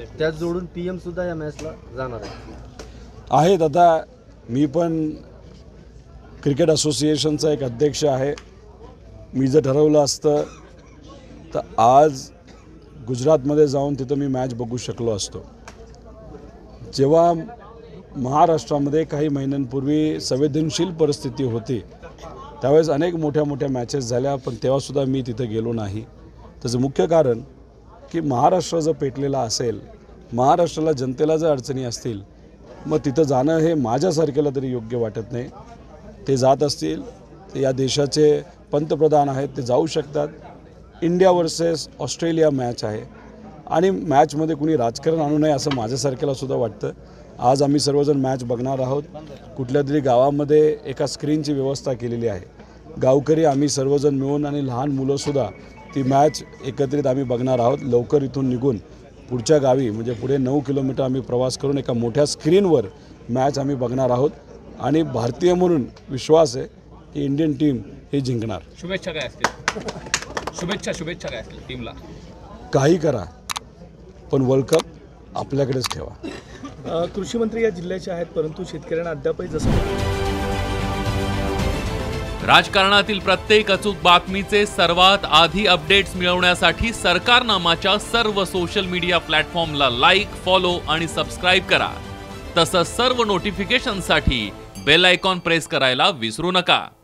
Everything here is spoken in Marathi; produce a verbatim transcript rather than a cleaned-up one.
त्याच जोडून पीएम सुद्धा या मॅचला जाणार आहे आहेत। आता मी पण क्रिकेट असोसिएशनचा एक अध्यक्ष आहे। मी जर ठरवलं असतं तर आज गुजरातमध्ये जाऊन तिथं मी मॅच बघू शकलो असतो। जेव्हा महाराष्ट्रामध्ये काही महिन्यांपूर्वी संवेदनशील परिस्थिती होती त्यावेळेस अनेक मोठ्या मोठ्या मॅचेस झाल्या, पण तेव्हासुद्धा मी तिथं गेलो नाही। त्याचं मुख्य कारण की महाराष्ट्र जर पेटलेला असेल, महाराष्ट्राला जनतेला जर अडचणी असतील, मग तिथं जाणं हे माझ्यासारख्याला तरी योग्य वाटत नाही। ते जात असतील ते या देशाचे पंतप्रधान आहेत, ते जाऊ शकतात। इंडिया वर्सेस ऑस्ट्रेलिया मॅच आहे आणि मॅचमध्ये कुणी राजकारण आणू नये असं माझ्यासारख्याला सुद्धा वाटतं। आज आम्ही सर्वजण मॅच बघणार आहोत। कुठल्या तरी गावामध्ये एका स्क्रीनची व्यवस्था केलेली आहे। गावकरी आम्ही सर्वजण मिळून आणि लहान मुलंसुद्धा ती मॅच एकत्रित आम्ही बघणार आहोत। लवकर इथून निघून पुढच्या गावी म्हणजे पुढे नऊ किलोमीटर आम्ही प्रवास करून एका मोठ्या स्क्रीनवर मॅच आम्ही बघणार आहोत आणि भारतीय म्हणून विश्वास आहे की इंडियन टीम ही जिंकणार। शुभेच्छा काय असतील? शुभेच्छा शुभेच्छा काय असतील टीमला? काही करा पण वर्ल्ड कप आपल्याकडेच ठेवा। कृषी मंत्री या जिल्ह्याचे आहेत, परंतु शेतकऱ्यांना अद्यापही जसं राजकारणातील प्रत्येक अचूक बातमीचे सर्वात आधी अपडेट्स मिळवण्यासाठी सरकारनामाच्या सर्व सोशल मीडिया प्लॅटफॉर्मला लाईक, फॉलो आणि सबस्क्राईब करा। तसंच सर्व नोटिफिकेशनसाठी बेल आयकॉन प्रेस करायला विसरू नका।